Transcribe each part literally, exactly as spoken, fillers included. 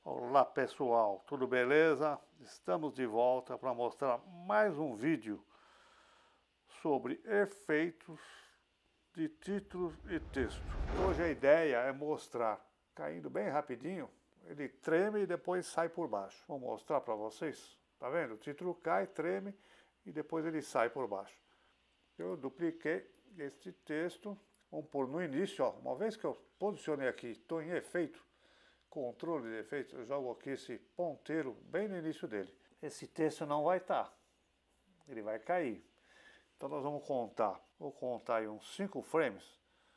Olá pessoal, tudo beleza? Estamos de volta para mostrar mais um vídeo sobre efeitos de títulos e texto. Hoje a ideia é mostrar, caindo bem rapidinho, ele treme e depois sai por baixo. Vou mostrar para vocês, tá vendo? O título cai, treme e depois ele sai por baixo. Eu dupliquei este texto, vamos pôr no início, ó. Uma vez que eu posicionei aqui, estou em efeito, controle de efeitos, eu jogo aqui esse ponteiro bem no início dele. Esse texto não vai estar, ele vai cair. Então nós vamos contar, vou contar aí uns cinco frames.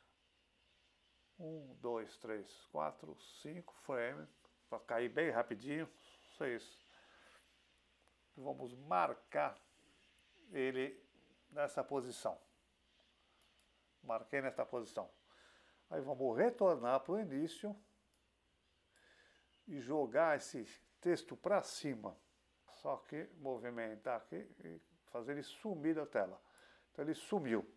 Um, dois, três, quatro, cinco frames, para cair bem rapidinho. Seis. Vamos marcar ele nessa posição. Marquei nessa posição. Aí vamos retornar para o início e jogar esse texto para cima. Só que movimentar aqui e fazer ele sumir da tela. Então ele sumiu.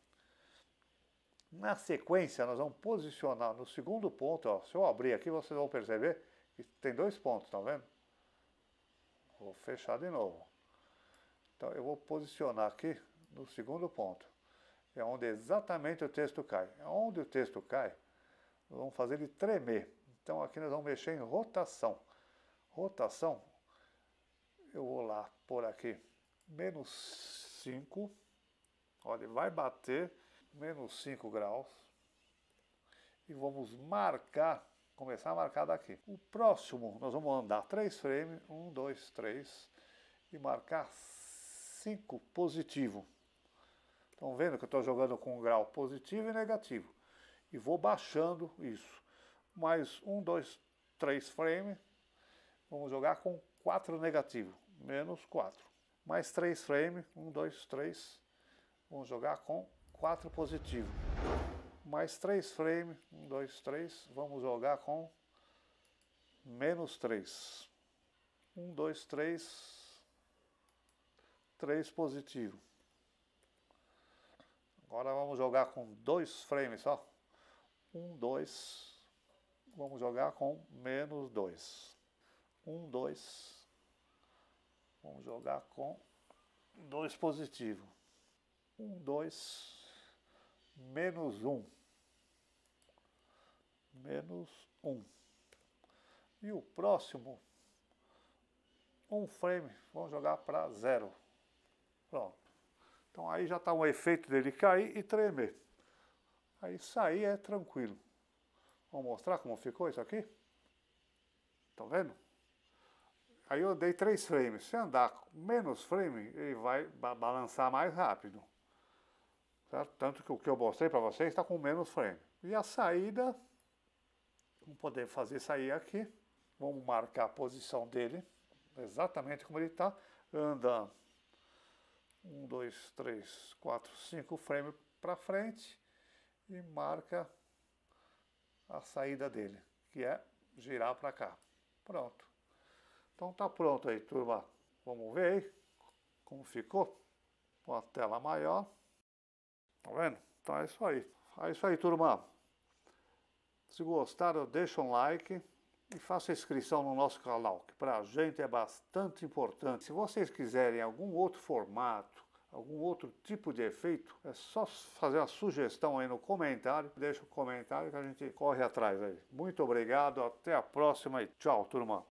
Na sequência nós vamos posicionar no segundo ponto, ó. Se eu abrir aqui vocês vão perceber que tem dois pontos, tá vendo? Vou fechar de novo. Então eu vou posicionar aqui no segundo ponto. É onde exatamente o texto cai. É onde o texto cai, nós vamos fazer ele tremer. Então aqui nós vamos mexer em rotação. Rotação, eu vou lá por aqui, menos cinco. Olha, vai bater menos cinco graus. E vamos marcar, começar a marcar daqui. O próximo, nós vamos andar três frames, um, dois, três, e marcar cinco positivo. Estão vendo que eu estou jogando com um grau positivo e negativo. E vou baixando isso. Mais um, dois, três frames, vamos jogar com quatro negativo, menos quatro. Mais três frames, um, dois, três, vamos jogar com quatro positivo. Mais três frames, um, dois, três, vamos jogar com menos três. um, dois, três, três positivo. Agora vamos jogar com dois frames só. um, dois, vamos jogar com menos dois. um, dois. Vamos jogar com dois positivo. um, dois. Menos um. Menos um. E o próximo, um frame, vamos jogar para zero. Pronto. Então aí já está um efeito dele cair e tremer. Aí sair é tranquilo. Vou mostrar como ficou isso aqui. Estão vendo? Aí eu dei três frames. Se andar com menos frame, ele vai ba balançar mais rápido. Certo? Tanto que o que eu mostrei para vocês está com menos frame. E a saída, vamos poder fazer sair aqui. Vamos marcar a posição dele, exatamente como ele está. Anda um, dois, três, quatro, cinco frames para frente e marca a saída dele, que é girar para cá. Pronto. Então tá pronto aí, turma. Vamos ver aí como ficou. Com a tela maior. Tá vendo? Então é isso aí. É isso aí, turma. Se gostaram, deixa um like e faça inscrição no nosso canal, que pra gente é bastante importante. Se vocês quiserem algum outro formato, algum outro tipo de efeito, é só fazer a sugestão aí no comentário. Deixa o comentário que a gente corre atrás aí. Muito obrigado, até a próxima e tchau, turma.